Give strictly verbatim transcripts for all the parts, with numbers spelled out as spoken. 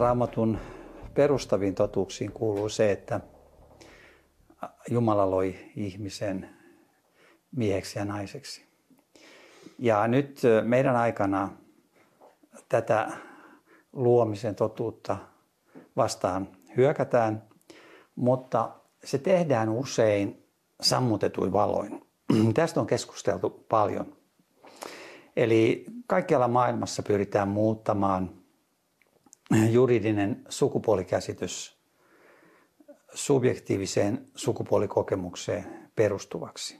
Raamatun perustaviin totuuksiin kuuluu se, että Jumala loi ihmisen mieheksi ja naiseksi. Ja nyt meidän aikana tätä luomisen totuutta vastaan hyökätään, mutta se tehdään usein sammutetuin valoin. Tästä on keskusteltu paljon. Eli kaikkialla maailmassa pyritään muuttamaan juridinen sukupuolikäsitys subjektiiviseen sukupuolikokemukseen perustuvaksi.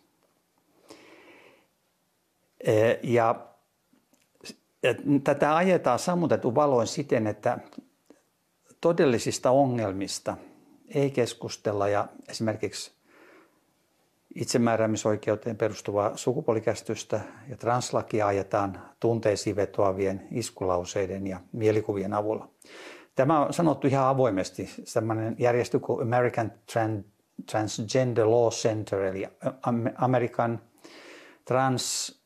Ja tätä ajetaan sammutetun valoin siten, että todellisista ongelmista ei keskustella ja esimerkiksi itsemääräämisoikeuteen perustuvaa sukupuolikäsitystä ja translakia ajetaan tunteisiin vetoavien iskulauseiden ja mielikuvien avulla. Tämä on sanottu ihan avoimesti. Sellainen järjestö kuin American Transgender Law Center, eli Amerikan trans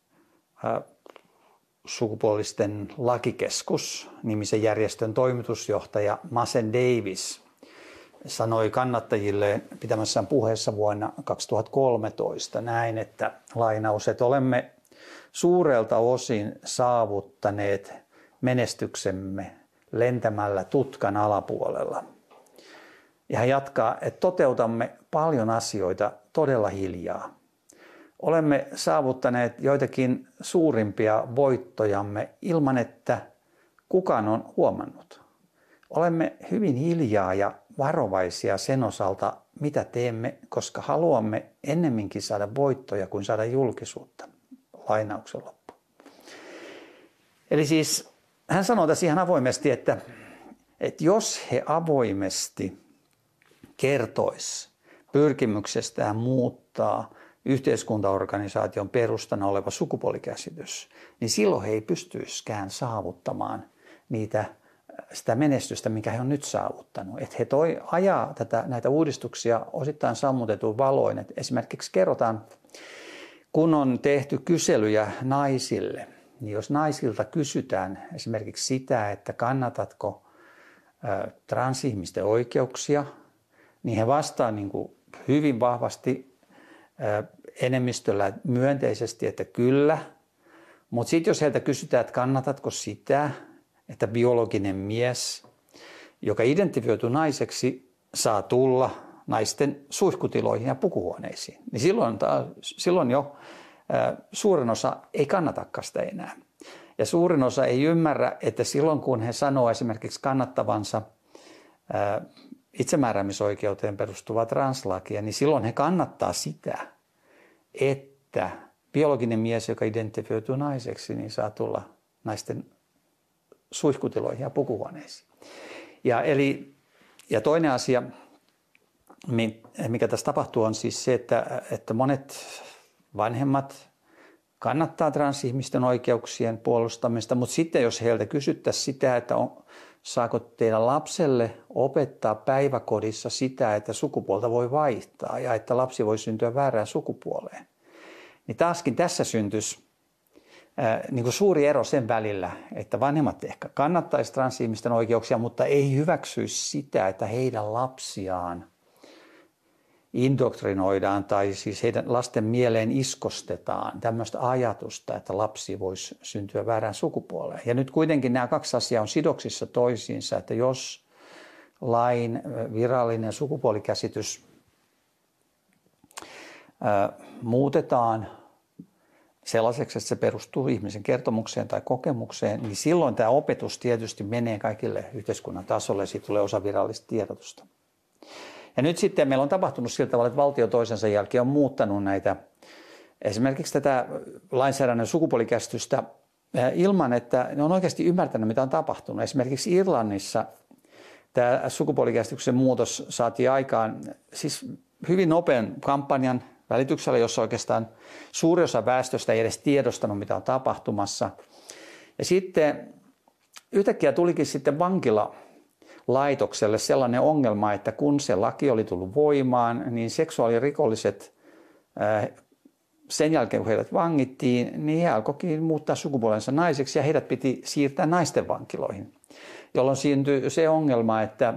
sukupuolisten lakikeskus, nimisen järjestön toimitusjohtaja Masen Davis sanoi kannattajille pitämässään puheessa vuonna kaksituhattakolmetoista näin, että lainaus, että olemme suurelta osin saavuttaneet menestyksemme lentämällä tutkan alapuolella. Ja hän jatkaa, että toteutamme paljon asioita todella hiljaa. Olemme saavuttaneet joitakin suurimpia voittojamme ilman, että kukaan on huomannut. Olemme hyvin hiljaa ja varovaisia sen osalta, mitä teemme, koska haluamme ennemminkin saada voittoja kuin saada julkisuutta. Lainauksen loppu. Eli siis hän sanoo tässä ihan avoimesti, että, että jos he avoimesti kertois pyrkimyksestään muuttaa yhteiskuntaorganisaation perustana oleva sukupuolikäsitys, niin silloin he ei pystyisikään saavuttamaan niitä, sitä menestystä, mikä he on nyt saavuttanut. Että he toi, ajaa tätä, näitä uudistuksia osittain sammutetun valoin. Että esimerkiksi kerrotaan, kun on tehty kyselyjä naisille, niin jos naisilta kysytään esimerkiksi sitä, että kannatatko transihmisten oikeuksia, niin he vastaa niin kuin hyvin vahvasti enemmistöllä myönteisesti, että kyllä. Mutta sitten jos heiltä kysytään, että kannatatko sitä, että biologinen mies, joka identifioituu naiseksi, saa tulla naisten suihkutiloihin ja pukuhuoneisiin, niin silloin, silloin jo suurin osa ei kannatakaan sitä enää. Ja suurin osa ei ymmärrä, että silloin kun he sanoo esimerkiksi kannattavansa itsemääräämisoikeuteen perustuvaa translakia, niin silloin he kannattaa sitä, että biologinen mies, joka identifioituu naiseksi, niin saa tulla naisten suihkutiloihin ja pukuhuoneisiin. Ja, eli, ja toinen asia, mikä tässä tapahtuu, on siis se, että, että monet vanhemmat kannattaa transihmisten oikeuksien puolustamista, mutta sitten jos heiltä kysyttäisiin sitä, että on, saako teidän lapselle opettaa päiväkodissa sitä, että sukupuolta voi vaihtaa ja että lapsi voi syntyä väärään sukupuoleen, niin taaskin tässä syntyisi ää, niin kuin suuri ero sen välillä, että vanhemmat ehkä kannattaisi transihmisten oikeuksia, mutta ei hyväksyisi sitä, että heidän lapsiaan indoktrinoidaan tai siis heidän lasten mieleen iskostetaan tämmöistä ajatusta, että lapsi voisi syntyä väärään sukupuoleen. Ja nyt kuitenkin nämä kaksi asiaa on sidoksissa toisiinsa, että jos lain virallinen sukupuolikäsitys ää, muutetaan sellaiseksi, että se perustuu ihmisen kertomukseen tai kokemukseen, niin silloin tämä opetus tietysti menee kaikille yhteiskunnan tasolle ja siitä tulee osa virallista tiedotusta. Ja nyt sitten meillä on tapahtunut sillä tavalla, että valtio toisensa jälkeen on muuttanut näitä, esimerkiksi tätä lainsäädännön sukupuolikäsitystä ilman, että ne on oikeasti ymmärtänyt, mitä on tapahtunut. Esimerkiksi Irlannissa tämä sukupuolikäsityksen muutos saatiin aikaan siis hyvin nopean kampanjan välityksellä, jossa oikeastaan suuri osa väestöstä ei edes tiedostanut, mitä on tapahtumassa. Ja sitten yhtäkkiä tulikin sitten vankila laitokselle sellainen ongelma, että kun se laki oli tullut voimaan, niin seksuaalirikolliset sen jälkeen, kun heidät vangittiin, niin he alkoikin muuttaa sukupuolensa naiseksi ja heidät piti siirtää naisten vankiloihin. jolloin syntyy se ongelma, että,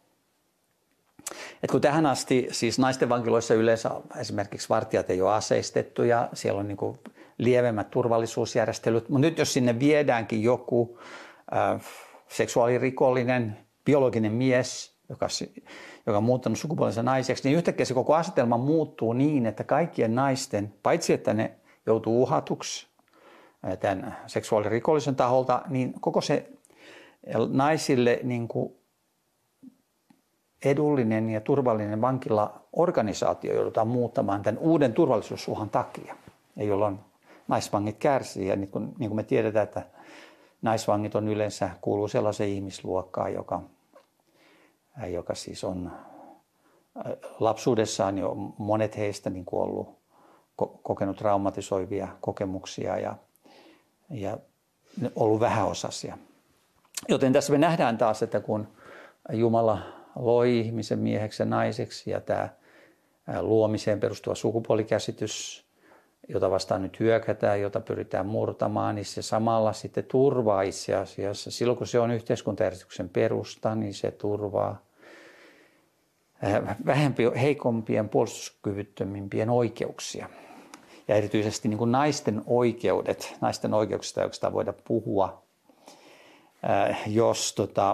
että kun tähän asti siis naisten vankiloissa yleensä esimerkiksi vartijat ei ole aseistettu ja siellä on niin kuin lievemmät turvallisuusjärjestelyt, mutta nyt jos sinne viedäänkin joku äh, seksuaalirikollinen, biologinen mies, joka, joka on muuttanut sukupuolensa naiseksi, niin yhtäkkiä se koko asetelma muuttuu niin, että kaikkien naisten, paitsi että ne joutuu uhatuksi tämän seksuaalirikollisen taholta, niin koko se naisille niin kuin edullinen ja turvallinen vankilaorganisaatio joudutaan muuttamaan tämän uuden turvallisuusuhan takia, ja jolloin naisvangit kärsii. Ja niin kuin, niin kuin me tiedetään, että naisvangit on yleensä kuuluu sellaiseen ihmisluokkaan, joka, joka siis on lapsuudessaan jo monet heistä niin kuin ollut kokenut traumatisoivia kokemuksia ja, ja ollut vähäosaisia. Joten tässä me nähdään taas, että kun Jumala loi ihmisen mieheksi ja naiseksi ja tämä luomiseen perustuva sukupuolikäsitys, jota vastaan nyt hyökätään, jota pyritään murtamaan, niin se samalla sitten turvaa itse asiassa. Silloin kun se on yhteiskuntajärjestyksen perusta, niin se turvaa vähempi heikompien puolustuskyvyttömimpien oikeuksia. Ja erityisesti niin kuin naisten oikeudet, naisten oikeuksista ei oikeastaan voida puhua, jos tota,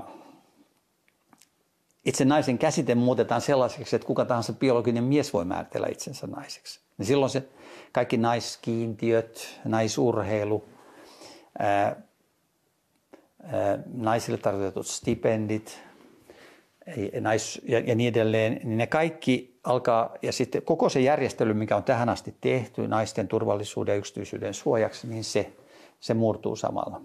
itse naisen käsite muutetaan sellaiseksi, että kuka tahansa biologinen mies voi määritellä itsensä naiseksi. Ja silloin se kaikki naiskiintiöt, naisurheilu, ää, ää, naisille tarkoitetut stipendit nais, ja, ja niin edelleen, niin ne kaikki alkaa, ja sitten koko se järjestely, mikä on tähän asti tehty naisten turvallisuuden ja yksityisyyden suojaksi, niin se, se murtuu samalla.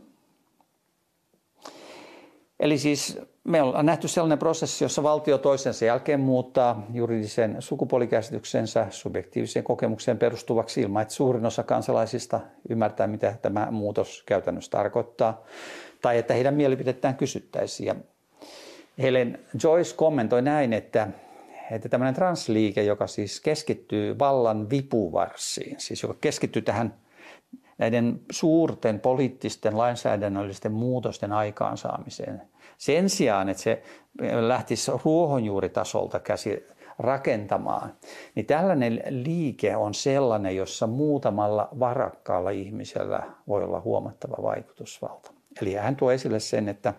Eli siis me ollaan nähty sellainen prosessi, jossa valtio toisensa jälkeen muuttaa juridisen sukupuolikäsityksensä subjektiiviseen kokemukseen perustuvaksi ilman, että suurin osa kansalaisista ymmärtää, mitä tämä muutos käytännössä tarkoittaa, tai että heidän mielipidettään kysyttäisiin. Ja Helen Joyce kommentoi näin, että, että tämmöinen transliike, joka siis keskittyy vallan vipuvarsiin, siis joka keskittyy tähän näiden suurten poliittisten lainsäädännöllisten muutosten aikaansaamiseen. Sen sijaan, että se lähtisi ruohonjuuritasolta käsi rakentamaan, niin tällainen liike on sellainen, jossa muutamalla varakkaalla ihmisellä voi olla huomattava vaikutusvalta. Eli hän tuo esille sen, että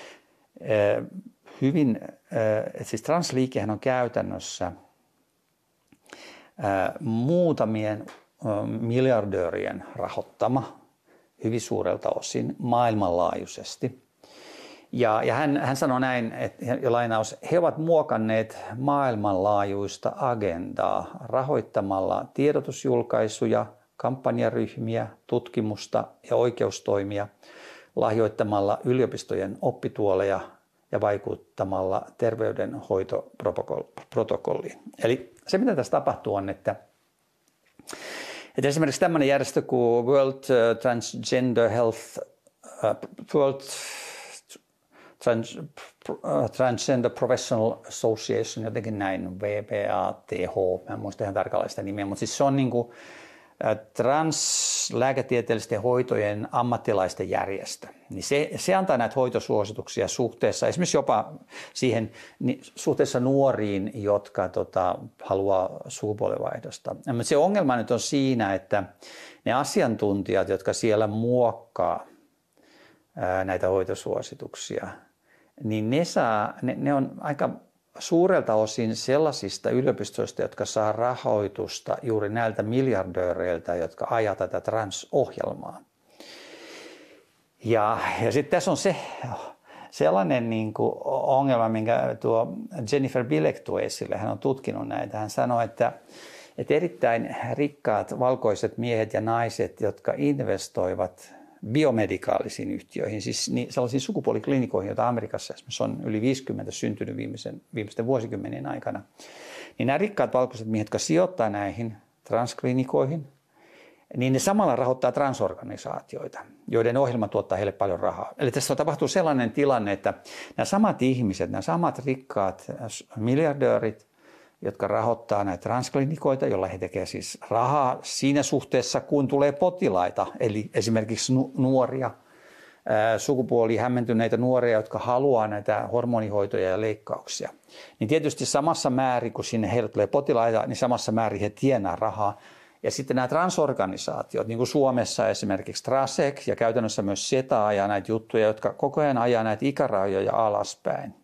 hyvin, että siis transliikehän on käytännössä muutamien miljardöörien rahoittama hyvin suurelta osin maailmanlaajuisesti. Ja, ja hän, hän sanoi näin, että ja lainaus, he ovat muokanneet maailmanlaajuista agendaa rahoittamalla tiedotusjulkaisuja, kampanjaryhmiä, tutkimusta ja oikeustoimia, lahjoittamalla yliopistojen oppituoleja ja vaikuttamalla terveydenhoitoprotokolliin. Eli se, mitä tässä tapahtuu, on, että Että esimerkiksi tämmöinen järjestö kuin World Transgender Health, World Trans, Transgender Professional Association, jotenkin näin, W P A T H, mä en muista ihan tarkalleen sitä nimeä, mutta siis se on niin kuin translääketieteellisten hoitojen ammattilaisten järjestö. Niin se, se antaa näitä hoitosuosituksia suhteessa, esimerkiksi jopa siihen suhteessa nuoriin, jotka tota, haluaa sukupuolivaihdosta. Mutta se ongelma nyt on siinä, että ne asiantuntijat, jotka siellä muokkaa ää, näitä hoitosuosituksia, niin ne, saa, ne, ne on aika suurelta osin sellaisista yliopistoista, jotka saa rahoitusta juuri näiltä miljardööreiltä, jotka ajaa tätä transohjelmaa. Ja, ja sitten tässä on se sellainen niin kuin ongelma, minkä tuo Jennifer Bilek tuo esille. Hän on tutkinut näitä. Hän sanoi, että, että erittäin rikkaat valkoiset miehet ja naiset, jotka investoivat biomedikaalisiin yhtiöihin, siis sellaisiin sukupuoliklinikoihin, joita Amerikassa esimerkiksi on yli viisikymmentä syntynyt viimeisen, viimeisten vuosikymmenien aikana, niin nämä rikkaat valkoiset miehet, jotka sijoittaa näihin transklinikoihin, niin ne samalla rahoittaa transorganisaatioita, joiden ohjelma tuottaa heille paljon rahaa. Eli tässä tapahtuu sellainen tilanne, että nämä samat ihmiset, nämä samat rikkaat miljardöörit, jotka rahoittaa näitä transklinikoita, joilla he tekevät siis rahaa siinä suhteessa, kun tulee potilaita, eli esimerkiksi nuoria sukupuoli hämmentyneitä nuoria, jotka haluaa näitä hormonihoitoja ja leikkauksia. Niin tietysti samassa määrin, kun sinne heille tulee potilaita, niin samassa määrin he tienaa rahaa. Ja sitten nämä transorganisaatiot, niin kuin Suomessa esimerkiksi Trasek ja käytännössä myös SETA ajaa näitä juttuja, jotka koko ajan ajaa näitä ikärajoja alaspäin.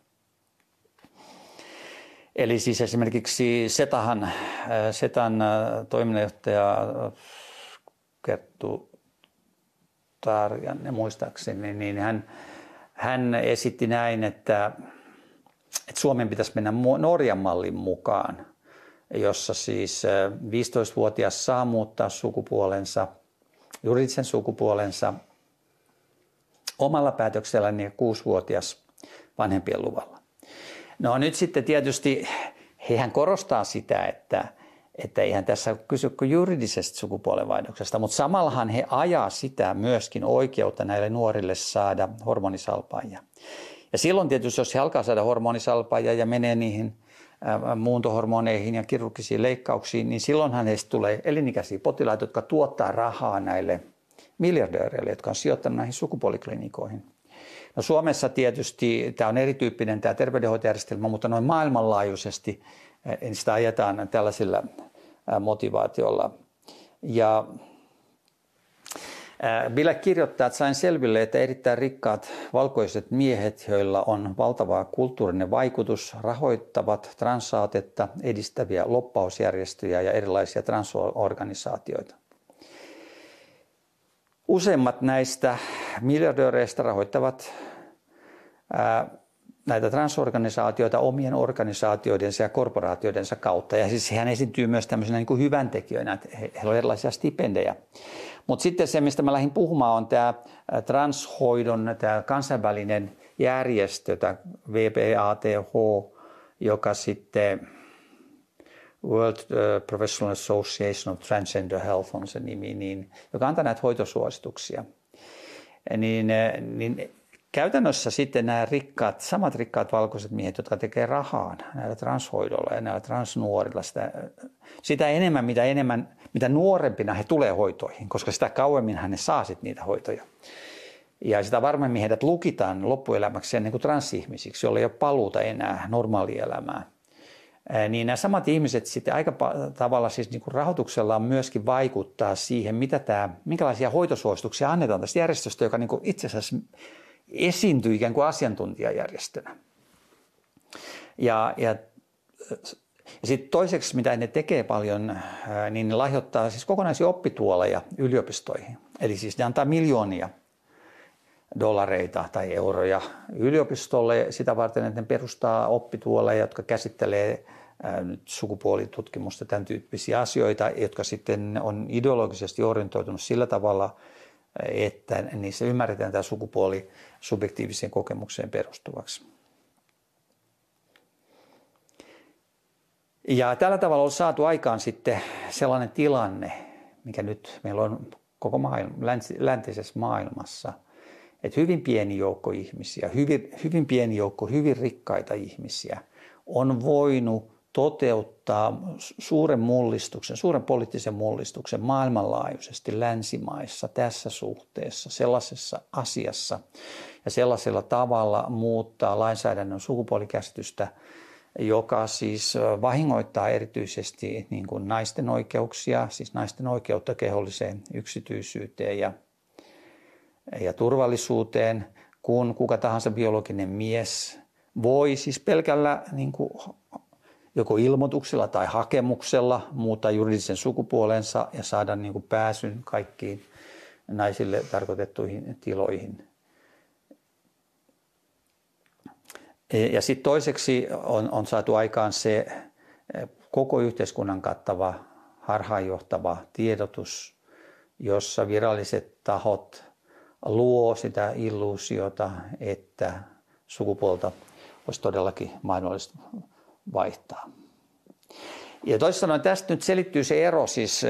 Eli siis esimerkiksi SETAhan, SETAn toiminnanjohtaja Kerttu Tarjanne muistaakseni, niin hän, hän esitti näin, että, että Suomen pitäisi mennä Norjan mallin mukaan, jossa siis viisitoistavuotias saa muuttaa sukupuolensa, juridisen sukupuolensa omalla päätöksellään ja kuusivuotias vanhempien luvalla. No nyt sitten tietysti hehän korostaa sitä, että, että eihän tässä kysy kuin juridisesta sukupuolenvaihdoksesta, mutta samallahan he ajaa sitä myöskin oikeutta näille nuorille saada hormonisalpaajia. Ja silloin tietysti, jos he alkaa saada hormonisalpaajia ja menee niihin muuntohormoneihin ja kirurgisiin leikkauksiin, niin silloinhan heistä tulee elinikäisiä potilaita, jotka tuottaa rahaa näille miljardööreille, jotka on sijoittanut näihin sukupuoliklinikoihin. No Suomessa tietysti tämä on erityyppinen tämä terveydenhoitojärjestelmä, mutta noin maailmanlaajuisesti sitä ajetaan tällaisilla motivaatiolla. Ja Bille kirjoittaa, että sain selville, että erittäin rikkaat valkoiset miehet, joilla on valtava kulttuurinen vaikutus, rahoittavat transsaatetta edistäviä lobbausjärjestöjä ja erilaisia transorganisaatioita. Useimmat näistä miljardööreistä rahoittavat ää, näitä transorganisaatioita omien organisaatioidensa ja korporaatioidensa kautta. Ja siis hän esiintyy myös tämmöisenä niin kuin hyväntekijöinä, että heillä on erilaisia stipendejä. Mutta sitten se, mistä mä lähdin puhumaan, on tämä transhoidon tämä kansainvälinen järjestö, tämä W P A T H, joka sitten World Professional Association of Transgender Health on se nimi, niin, joka antaa näitä hoitosuosituksia. Niin, niin käytännössä sitten nämä rikkaat, samat rikkaat valkoiset miehet, jotka tekee rahaa näillä transhoidolla ja näillä transnuorilla, sitä, sitä enemmän, mitä enemmän, mitä nuorempina he tulee hoitoihin, koska sitä kauemmin he saa sitten niitä hoitoja. Ja sitä varmemmin heidät lukitaan loppuelämäksi ennen kuin transihmisiksi, joilla ei ole paluuta enää normaalielämään. Niin nämä samat ihmiset sitten aika tavalla siis niin kuin rahoituksellaan myöskin vaikuttaa siihen, mitä tämä, minkälaisia hoitosuosituksia annetaan tästä järjestöstä, joka niin kuin itse asiassa esiintyy ikään kuin asiantuntijajärjestönä. Ja, ja, ja sitten toiseksi, mitä ne tekee paljon, niin ne lahjoittaa siis kokonaisia oppituoleja yliopistoihin. Eli siis ne antaa miljoonia dollareita tai euroja yliopistolle sitä varten, että ne perustaa oppituoleja, jotka käsittelee nyt sukupuolitutkimusta, tämän tyyppisiä asioita, jotka sitten on ideologisesti orientoitunut sillä tavalla, että niissä ymmärretään tämä sukupuoli subjektiiviseen kokemukseen perustuvaksi. Ja tällä tavalla on saatu aikaan sitten sellainen tilanne, mikä nyt meillä on koko maailma, läntisessä maailmassa, että hyvin pieni joukko ihmisiä, hyvin, hyvin pieni joukko hyvin rikkaita ihmisiä on voinut toteuttaa suuren mullistuksen, suuren poliittisen mullistuksen maailmanlaajuisesti länsimaissa tässä suhteessa, sellaisessa asiassa ja sellaisella tavalla muuttaa lainsäädännön sukupuolikäsitystä, joka siis vahingoittaa erityisesti niin kuin naisten oikeuksia, siis naisten oikeutta keholliseen yksityisyyteen ja, ja turvallisuuteen, kun kuka tahansa biologinen mies voi siis pelkällä niin kuin joko ilmoituksella tai hakemuksella muuttaa juridisen sukupuolensa ja saada niin kuin pääsyn kaikkiin naisille tarkoitettuihin tiloihin. Ja sitten toiseksi on, on saatu aikaan se koko yhteiskunnan kattava, harhaanjohtava tiedotus, jossa viralliset tahot luo sitä illuusiota, että sukupuolta olisi todellakin mahdollista vaihtaa. Ja toisin sanoen tästä nyt selittyy se ero, siis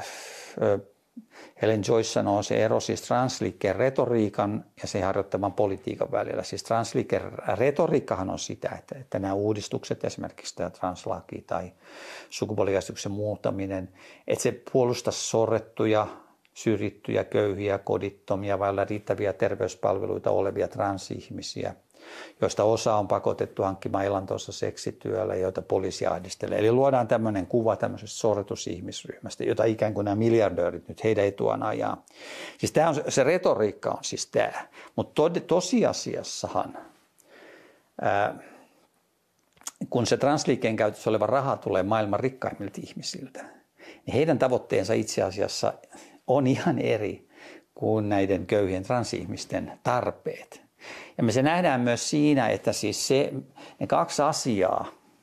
Helen Joyce sanoo se ero siis transliikkeen retoriikan ja sen harjoittaman politiikan välillä. Siis transliikkeen retoriikkahan on sitä, että, että nämä uudistukset, esimerkiksi tämä translaki tai sukupuolikäsityksen muuttaminen, että se puolustaisi sorrettuja, syrjittyjä, köyhiä, kodittomia, vailla riittäviä terveyspalveluita olevia transihmisiä, joista osa on pakotettu hankkimaan elantonsa seksityöllä, joita poliisi ahdistelee. Eli luodaan tämmöinen kuva tämmöisestä sortusihmisryhmästä, jota ikään kuin nämä miljardöörit nyt heidän etuaan ajaa. Siis tämä on, se retoriikka on siis tämä, mutta tosiasiassahan, ää, kun se transliikkeen käytössä oleva raha tulee maailman rikkaimmilta ihmisiltä, niin heidän tavoitteensa itse asiassa on ihan eri kuin näiden köyhien transihmisten tarpeet. Ja me se nähdään myös siinä, että siis se, ne kaksi asiaa,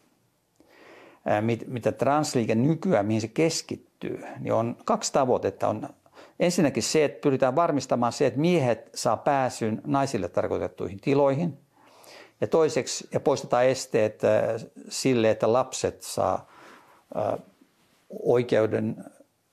mitä transliike nykyään, mihin se keskittyy, niin on kaksi tavoitetta. On ensinnäkin se, että pyritään varmistamaan se, että miehet saa pääsyn naisille tarkoitettuihin tiloihin. Ja toiseksi, ja poistetaan esteet sille, että lapset saa oikeuden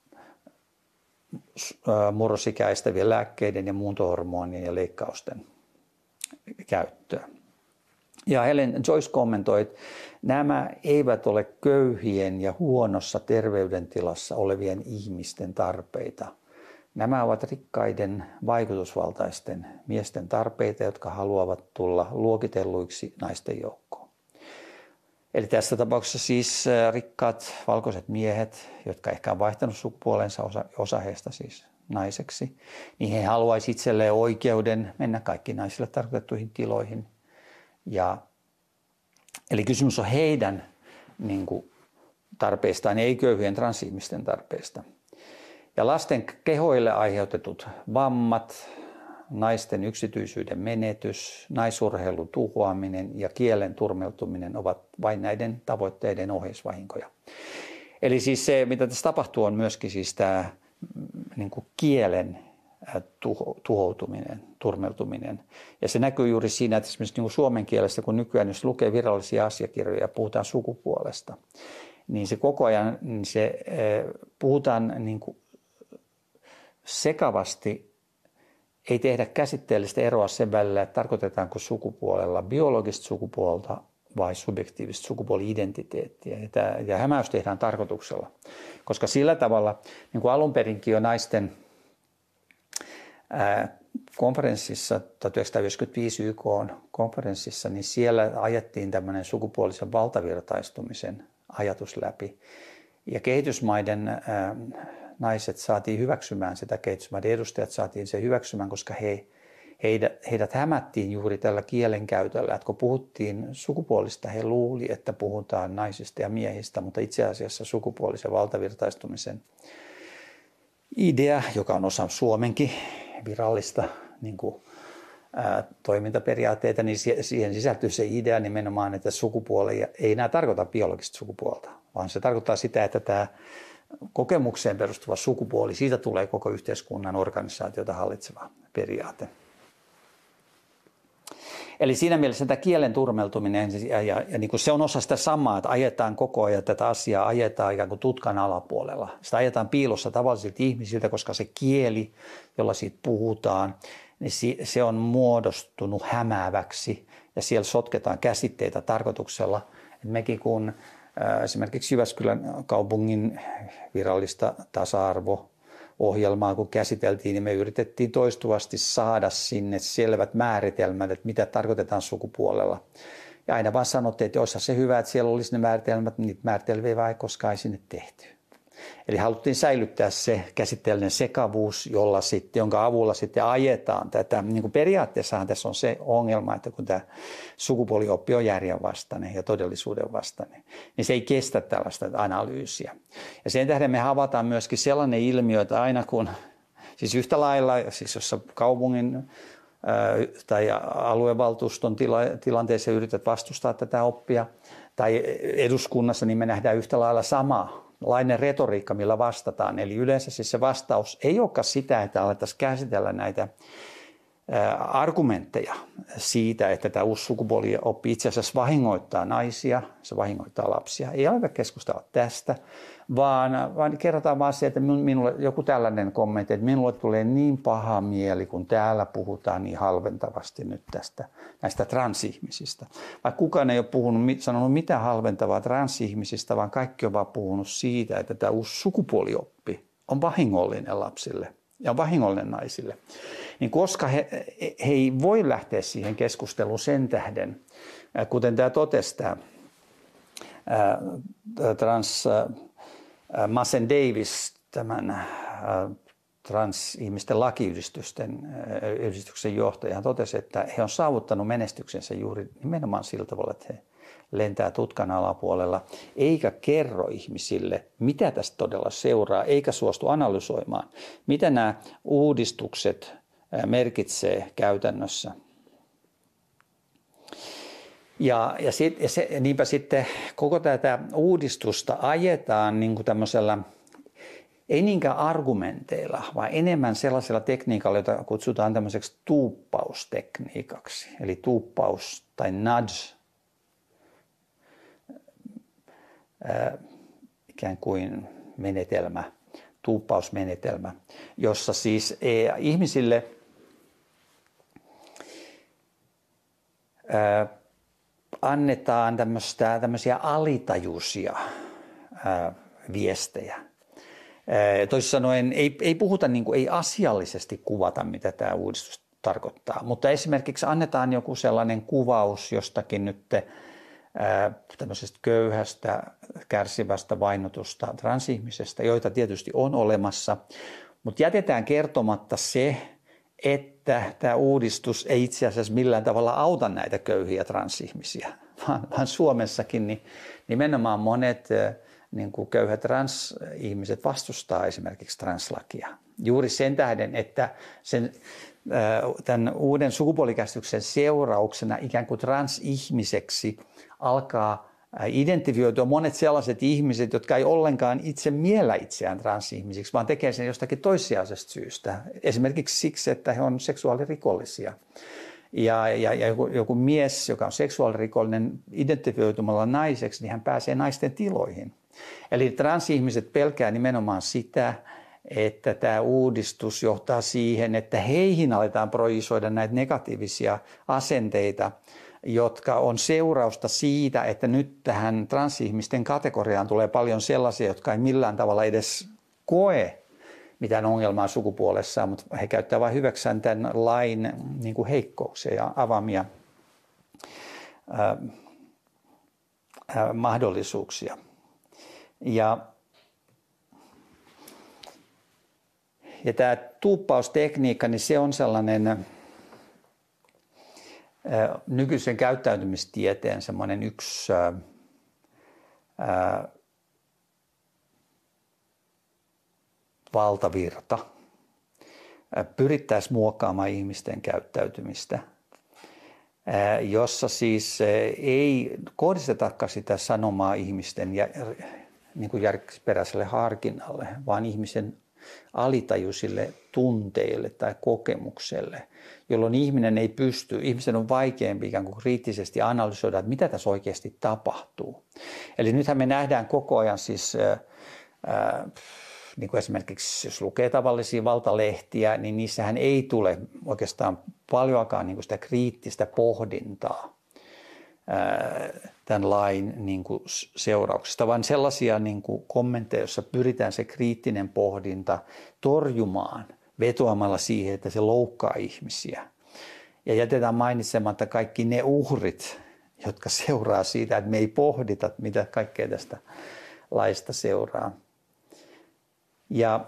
murrosikäistävien lääkkeiden ja muuntohormonien ja leikkausten käyttöön. Ja Helen Joyce kommentoi, että nämä eivät ole köyhien ja huonossa terveydentilassa olevien ihmisten tarpeita. Nämä ovat rikkaiden vaikutusvaltaisten miesten tarpeita, jotka haluavat tulla luokitelluiksi naisten joukkoon. Eli tässä tapauksessa siis rikkaat valkoiset miehet, jotka ehkä on vaihtanut sukupuolensa, osa, osa heistä siis naiseksi, niin he haluaisivat itselleen oikeuden mennä kaikkiin naisille tarkoitettuihin tiloihin. Ja, eli kysymys on heidän niin kuin, tarpeistaan, ei köyhien transihmisten tarpeista. Ja lasten kehoille aiheutetut vammat, naisten yksityisyyden menetys, naisurheilun tuhoaminen ja kielen turmeltuminen ovat vain näiden tavoitteiden oheisvahinkoja. Eli siis se, mitä tässä tapahtuu, on myöskin siis tämä niin kuin kielen tuho, tuhoutuminen, turmeltuminen. Ja se näkyy juuri siinä, että esimerkiksi niin kuin suomen kielessä, kun nykyään jos lukee virallisia asiakirjoja ja puhutaan sukupuolesta, niin se koko ajan niin se, puhutaan niin kuin sekavasti, ei tehdä käsitteellistä eroa sen välillä, että tarkoitetaanko sukupuolella biologista sukupuolta vai subjektiivista sukupuoli-identiteettiä. Ja, tämä, ja hämäys tehdään tarkoituksella, koska sillä tavalla, niin kuin alun perinkin jo naisten ää, konferenssissa, tuhatyhdeksänsataayhdeksänkymmentäviisi Y K-konferenssissa, niin siellä ajettiin tämmöinen sukupuolisen valtavirtaistumisen ajatus läpi. Ja kehitysmaiden ää, naiset saatiin hyväksymään sitä, kehitysmaiden edustajat saatiin se hyväksymään, koska he, heidät, heidät hämättiin juuri tällä kielenkäytöllä. Että kun puhuttiin sukupuolista, he luuli, että puhutaan naisista ja miehistä, mutta itse asiassa sukupuolisen valtavirtaistumisen idea, joka on osa Suomenkin virallista niin kuin, ää, toimintaperiaatteita, niin siihen sisältyy se idea nimenomaan, että sukupuoli ei enää tarkoita biologista sukupuolta, vaan se tarkoittaa sitä, että tämä kokemukseen perustuva sukupuoli, siitä tulee koko yhteiskunnan organisaatiota hallitseva periaate. Eli siinä mielessä tämä kielen turmeltuminen, ja, ja, ja niin kuin se on osa sitä samaa, että ajetaan koko ajan tätä asiaa, ajetaan ikään kuin tutkan alapuolella. Sitä ajetaan piilossa tavallisilta ihmisiltä, koska se kieli, jolla siitä puhutaan, niin se on muodostunut hämääväksi, ja siellä sotketaan käsitteitä tarkoituksella. Että mekin kun esimerkiksi Jyväskylän kaupungin virallista tasa-arvo-ohjelmaa, kun käsiteltiin, niin me yritettiin toistuvasti saada sinne selvät määritelmät, että mitä tarkoitetaan sukupuolella. Ja aina vaan sanottiin, että olisi se hyvä, että siellä olisi ne määritelmät, niin niitä määritelmiä ei koskaan sinne tehty. Eli haluttiin säilyttää se käsitteellinen sekavuus, jolla sitten, jonka avulla sitten ajetaan tätä. Niin kuin periaatteessahan tässä on se ongelma, että kun tämä sukupuolioppi on järjenvastainen ja todellisuuden vastainen, niin se ei kestä tällaista analyysiä. Ja sen tähden me havataan myöskin sellainen ilmiö, että aina kun, siis yhtä lailla, siis jossa kaupungin tai aluevaltuuston tilanteessa yrität vastustaa tätä oppia, tai eduskunnassa, niin me nähdään yhtä lailla samaa. Lainen retoriikka, millä vastataan. Eli yleensä siis se vastaus ei olekaan sitä, että alettaisiin käsitellä näitä argumentteja siitä, että tämä uusi sukupuolioppi itse asiassa vahingoittaa naisia, se vahingoittaa lapsia. Ei aleta keskustella tästä, vaan, vaan kerrotaan vaan se, että minulle joku tällainen kommentti, että minulle tulee niin paha mieli, kun täällä puhutaan niin halventavasti nyt tästä, näistä transihmisistä. Vaikka kukaan ei ole puhunut, sanonut mitään halventavaa transihmisistä, vaan kaikki on vaan puhunut siitä, että tämä uusi sukupuolioppi on vahingollinen lapsille ja on vahingollinen naisille, niin koska he, he ei voi lähteä siihen keskusteluun sen tähden, kuten tämä totesi, tämä trans Masen Davis, tämän transihmisten lakiyhdistysten yhdistyksen johtaja, totesi, että he on saavuttanut menestyksensä juuri nimenomaan sillä tavalla, että he lentää tutkan alapuolella, eikä kerro ihmisille, mitä tästä todella seuraa, eikä suostu analysoimaan, mitä nämä uudistukset merkitsee käytännössä. Ja, ja, sit, ja, se, ja niinpä sitten koko tätä uudistusta ajetaan niin kuin tämmöisellä, ei niinkään argumenteilla, vaan enemmän sellaisella tekniikalla, jota kutsutaan tämmöiseksi tuuppaustekniikaksi. Eli tuuppaus tai nudge, ää, ikään kuin menetelmä, tuuppausmenetelmä, jossa siis ää, ihmisille ää, annetaan tämmöistä, tämmöisiä alitajuisia ää, viestejä. Toisin sanoen ei, ei puhuta, niin kuin, ei asiallisesti kuvata, mitä tämä uudistus tarkoittaa, mutta esimerkiksi annetaan joku sellainen kuvaus jostakin nyt ää, tämmöisestä köyhästä, kärsivästä, vainotusta transihmisestä, joita tietysti on olemassa, mutta jätetään kertomatta se, että tämä uudistus ei itse asiassa millään tavalla auta näitä köyhiä transihmisiä, vaan, vaan Suomessakin niin nimenomaan monet niin kuin köyhät transihmiset vastustaa esimerkiksi translakia. Juuri sen tähden, että sen, tämän uuden sukupuolikäsityksen seurauksena ikään kuin transihmiseksi alkaa identifioitua monet sellaiset ihmiset, jotka ei ollenkaan itse miellä itseään transihmisiksi, vaan tekee sen jostakin toissijaisesta syystä. Esimerkiksi siksi, että he on seksuaalirikollisia. Ja, ja, ja joku, joku mies, joka on seksuaalirikollinen identifioitumalla naiseksi, niin hän pääsee naisten tiloihin. Eli transihmiset pelkää nimenomaan sitä, että tämä uudistus johtaa siihen, että heihin aletaan projisoida näitä negatiivisia asenteita, jotka on seurausta siitä, että nyt tähän transihmisten kategoriaan tulee paljon sellaisia, jotka ei millään tavalla edes koe mitään ongelmaa sukupuolessaan, mutta he käyttävät vain hyväksään tämän lain niin kuin heikkouksia ja avaamia ää, ää, mahdollisuuksia. Ja, ja tämä tuuppaustekniikka, niin se on sellainen ää, nykyisen käyttäytymistieteen semmoinen yksi ää, ää, valtavirta. Pyrittäisiin muokkaamaan ihmisten käyttäytymistä, jossa siis ei kohdistetakaan sitä sanomaa ihmisten niin kuin järkiperäiselle harkinnalle, vaan ihmisen alitajuisille tunteille tai kokemukselle, jolloin ihminen ei pysty, ihmisen on vaikeampi ikään kuin kriittisesti analysoida, että mitä tässä oikeasti tapahtuu. Eli nythän me nähdään koko ajan siis ää, niin kuin esimerkiksi jos lukee tavallisia valtalehtiä, niin niissähän ei tule oikeastaan paljoakaan niin kuin sitä kriittistä pohdintaa ää, tämän lain niin kuin seurauksista, vaan sellaisia niin kuin kommentteja, joissa pyritään se kriittinen pohdinta torjumaan vetoamalla siihen, että se loukkaa ihmisiä. Ja jätetään mainitsematta kaikki ne uhrit, jotka seuraa siitä, että me ei pohdita, mitä kaikkea tästä laista seuraa. Ja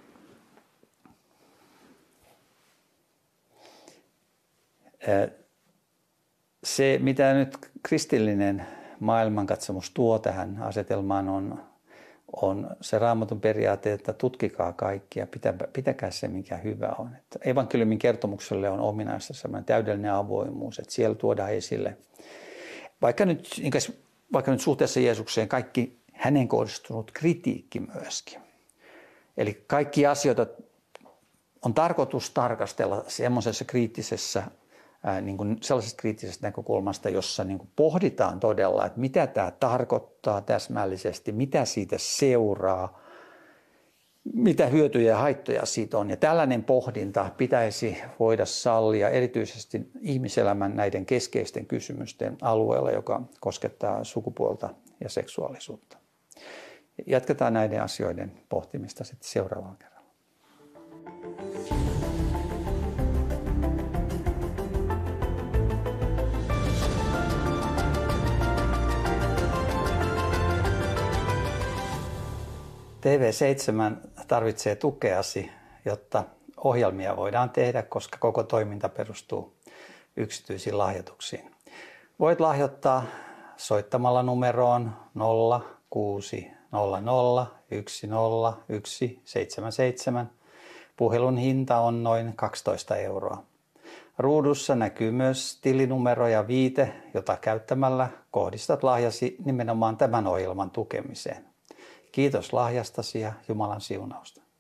se, mitä nyt kristillinen maailmankatsomus tuo tähän asetelmaan, on, on se Raamatun periaate, että tutkikaa kaikkia, pitäkää se, mikä hyvä on. Että evankeliumin kertomukselle on ominaista sellainen täydellinen avoimuus, että siellä tuodaan esille, vaikka nyt, vaikka nyt suhteessa Jeesukseen, kaikki hänen kohdistunut kritiikki myöskin. Eli kaikki asioita on tarkoitus tarkastella semmoisessa kriittisessä, ää, niin kuin sellaisesta kriittisestä näkökulmasta, jossa niin kuin pohditaan todella, että mitä tämä tarkoittaa täsmällisesti, mitä siitä seuraa, mitä hyötyjä ja haittoja siitä on. Ja tällainen pohdinta pitäisi voida sallia erityisesti ihmiselämän näiden keskeisten kysymysten alueella, joka koskettaa sukupuolta ja seksuaalisuutta. Jatketaan näiden asioiden pohtimista sitten seuraavalla kerralla. T V seitsemän tarvitsee tukeasi, jotta ohjelmia voidaan tehdä, koska koko toiminta perustuu yksityisiin lahjoituksiin. Voit lahjoittaa soittamalla numeroon nolla kuusi nolla nolla yksi nolla yksi seitsemän seitsemän. Puhelun hinta on noin kaksitoista euroa. Ruudussa näkyy myös tilinumero ja viite, jota käyttämällä kohdistat lahjasi nimenomaan tämän ohjelman tukemiseen. Kiitos lahjastasi ja Jumalan siunausta.